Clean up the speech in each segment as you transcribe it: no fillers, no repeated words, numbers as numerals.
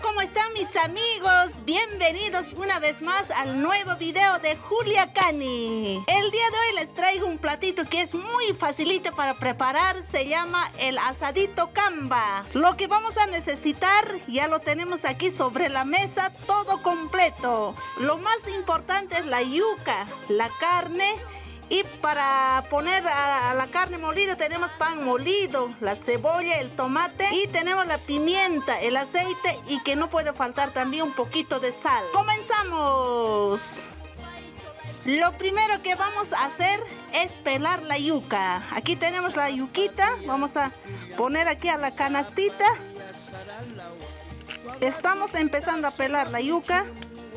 ¿Cómo están mis amigos? Bienvenidos una vez más al nuevo video de Julia Cani. El día de hoy les traigo un platito que es muy facilito para preparar. Se llama el asadito Camba. Lo que vamos a necesitar ya lo tenemos aquí sobre la mesa, todo completo. Lo más importante es la yuca, la carne. Y para poner a la carne molida tenemos pan molido, la cebolla, el tomate y tenemos la pimienta, el aceite y que no puede faltar también un poquito de sal. ¡Comenzamos! Lo primero que vamos a hacer es pelar la yuca. Aquí tenemos la yuquita, vamos a poner aquí a la canastita. Estamos empezando a pelar la yuca.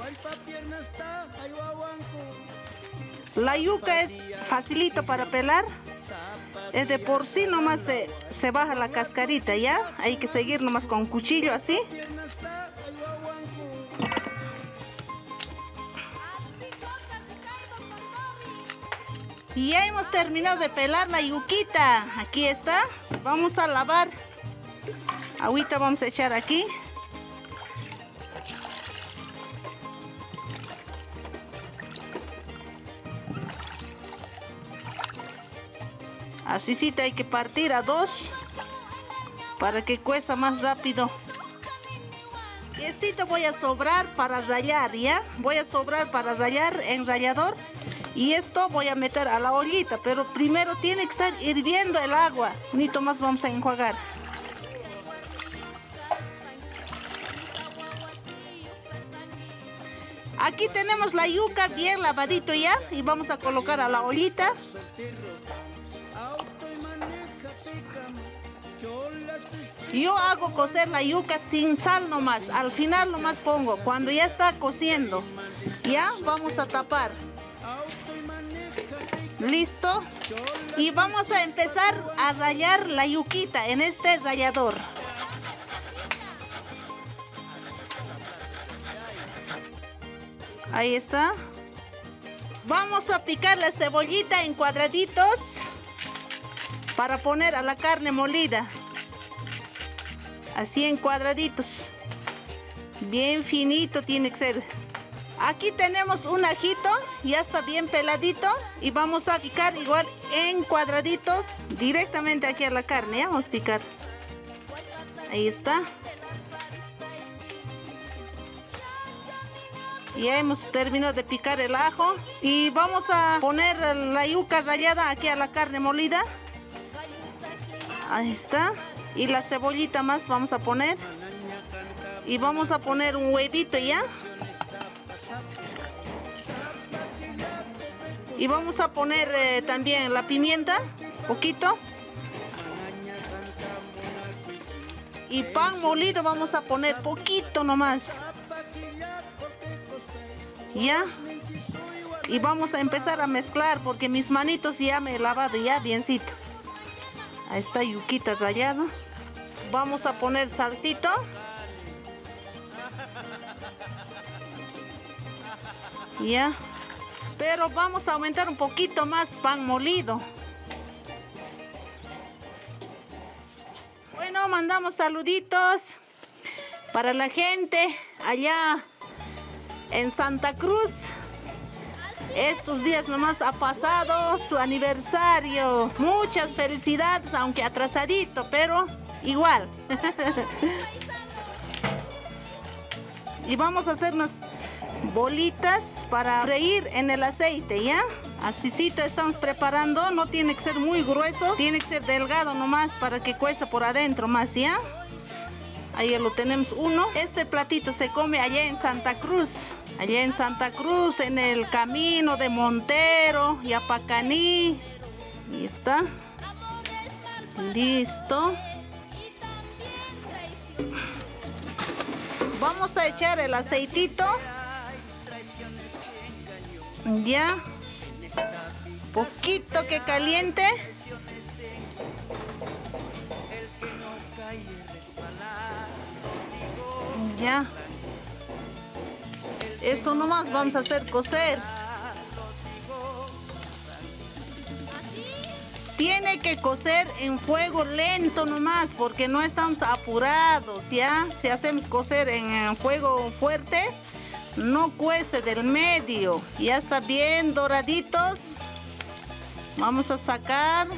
La yuca es facilito para pelar, es de por sí nomás se baja la cascarita, ¿ya? Hay que seguir nomás con cuchillo así. Y ya hemos terminado de pelar la yuquita, aquí está. Vamos a lavar, agüita vamos a echar aquí. Así sí te hay que partir a dos para que cueza más rápido. Y esto voy a sobrar para rallar, ¿ya? Voy a sobrar para rallar en rallador. Y esto voy a meter a la ollita, pero primero tiene que estar hirviendo el agua. Unito más vamos a enjuagar. Aquí tenemos la yuca bien lavadito ya y vamos a colocar a la ollita. Yo hago cocer la yuca sin sal nomás, al final nomás pongo, cuando ya está cociendo, ya vamos a tapar. Listo. Y vamos a empezar a rallar la yuquita en este rallador. Ahí está. Vamos a picar la cebollita en cuadraditos para poner a la carne molida. Así en cuadraditos. Bien finito tiene que ser. Aquí tenemos un ajito, ya está bien peladito. Y vamos a picar igual en cuadraditos directamente aquí a la carne. ¿Ya? Vamos a picar. Ahí está. Ya hemos terminado de picar el ajo. Y vamos a poner la yuca rallada aquí a la carne molida. Ahí está. Y la cebollita más vamos a poner. Y vamos a poner un huevito ya. Y vamos a poner también la pimienta, poquito. Y pan molido vamos a poner poquito nomás. Ya. Y vamos a empezar a mezclar porque mis manitos ya me he lavado ya biencito. Ahí está yuquita rallada. Vamos a poner salsito. Ya. Pero vamos a aumentar un poquito más pan molido. Bueno, mandamos saluditos para la gente allá en Santa Cruz. Estos días nomás ha pasado su aniversario. Muchas felicidades, aunque atrasadito, pero igual. Y vamos a hacer unas bolitas para freír en el aceite, ¿ya? Asícito estamos preparando. No tiene que ser muy grueso, tiene que ser delgado nomás para que cueza por adentro más, ¿ya? Ahí ya lo tenemos uno. Este platito se come allá en Santa Cruz. Allá en Santa Cruz, en el camino de Montero, Yapacaní. Ahí está. Listo. Vamos a echar el aceitito. Ya. Poquito que caliente. Ya. Eso nomás vamos a hacer cocer. Tiene que cocer en fuego lento nomás, porque no estamos apurados, ¿ya? Si hacemos cocer en fuego fuerte, no cuece del medio. Ya está bien doraditos. Vamos a sacar.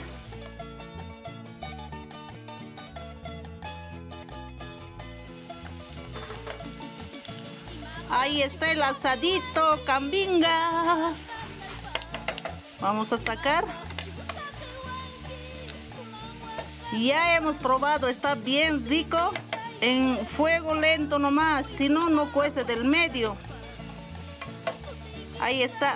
Ahí está el asadito cambinga. Vamos a sacar. Ya hemos probado, está bien rico. En fuego lento nomás, si no, no cuece del medio. Ahí está.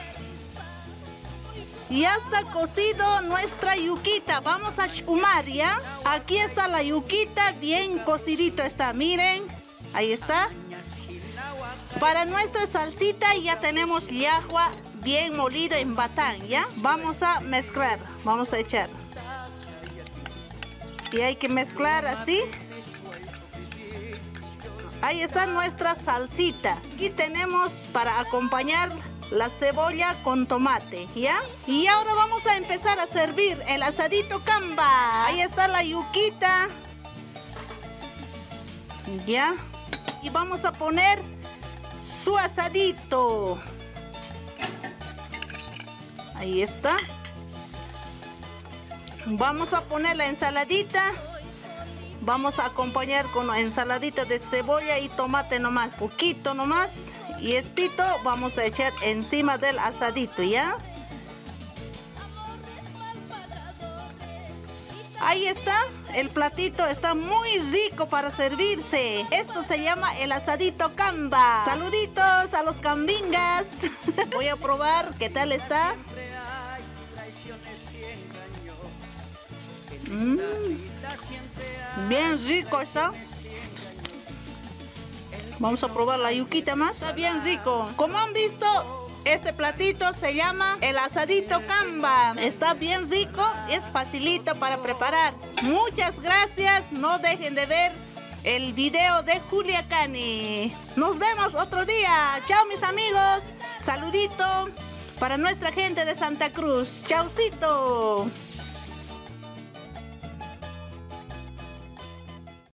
Ya está cocido nuestra yuquita. Vamos a chumar, ¿ya? Aquí está la yuquita, bien cocidito está, miren. Ahí está. Para nuestra salsita ya tenemos llajua bien molido en batán, ¿ya? Vamos a mezclar, vamos a echar. Y hay que mezclar así. Ahí está nuestra salsita. Aquí tenemos para acompañar la cebolla con tomate, ¿ya? Y ahora vamos a empezar a servir el asadito camba. Ahí está la yuquita. ¿Ya? Y vamos a poner su asadito. Ahí está. Vamos a poner la ensaladita. Vamos a acompañar con la ensaladita de cebolla y tomate nomás. Poquito nomás. Y estito vamos a echar encima del asadito, ¿ya? Ahí está. El platito está muy rico para servirse. Esto se llama el asadito camba. Saluditos a los cambingas. Voy a probar qué tal está. Bien rico está. Vamos a probar la yuquita más. Está bien rico. Como han visto, este platito se llama el asadito camba. Está bien rico, es facilito para preparar. Muchas gracias. No dejen de ver el video de Julia Cani. Nos vemos otro día. Chao mis amigos. Saludito para nuestra gente de Santa Cruz. Chaucito.